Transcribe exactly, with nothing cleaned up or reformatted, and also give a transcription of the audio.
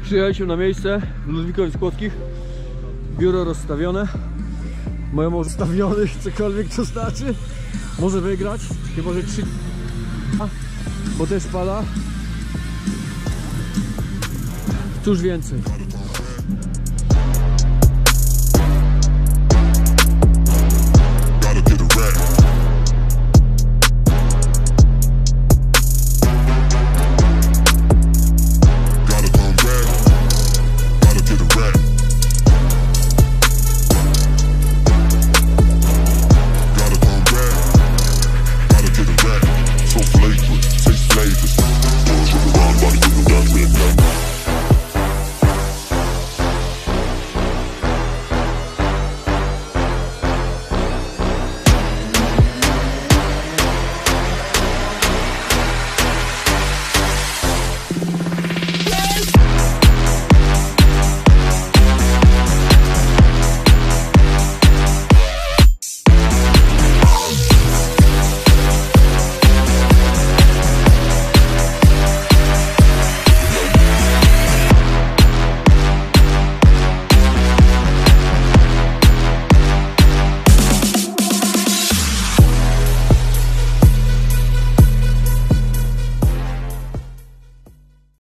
Przyjechaliśmy na miejsce w Ludwikowie-Skłodzkich. Biuro rozstawione. Moje może stawionych, cokolwiek to znaczy. Może wygrać, chyba że trzy, bo też pada. Cóż więcej.